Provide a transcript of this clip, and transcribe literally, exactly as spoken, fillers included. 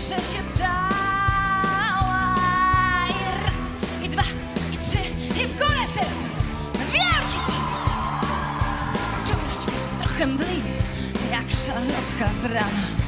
Cieszę się cała i raz, i dwa, i trzy, i w górę serce. Wielki cisk! Czujesz mnie trochę mdli, jak szarlotka z rana.